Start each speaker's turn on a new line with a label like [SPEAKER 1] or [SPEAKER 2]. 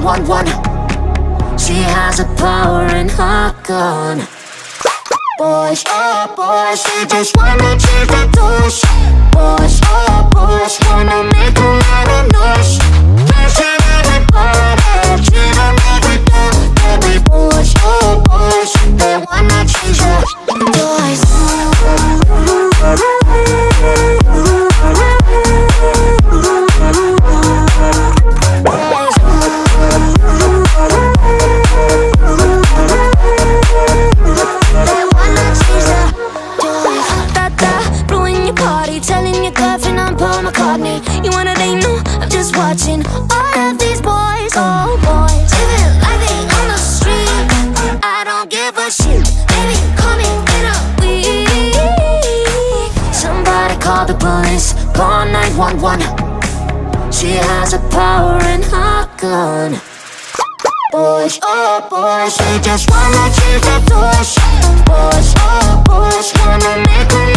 [SPEAKER 1] 911. She has a power in her gun. Boys, oh boys, they just wanna change the doors. Boys, oh boys, wanna make a lot of noise. Flashing everybody, treat them every day. Baby boys, oh boys, they wanna change the doors. You wanna they know I'm just watching all of these boys, oh boys, living like they on the street. I don't give a shit, baby, call me in a week. Somebody call the police, call 911. She has a power in her gun. Boys, oh boys, they just wanna change the doors. Boys, oh boys, wanna make a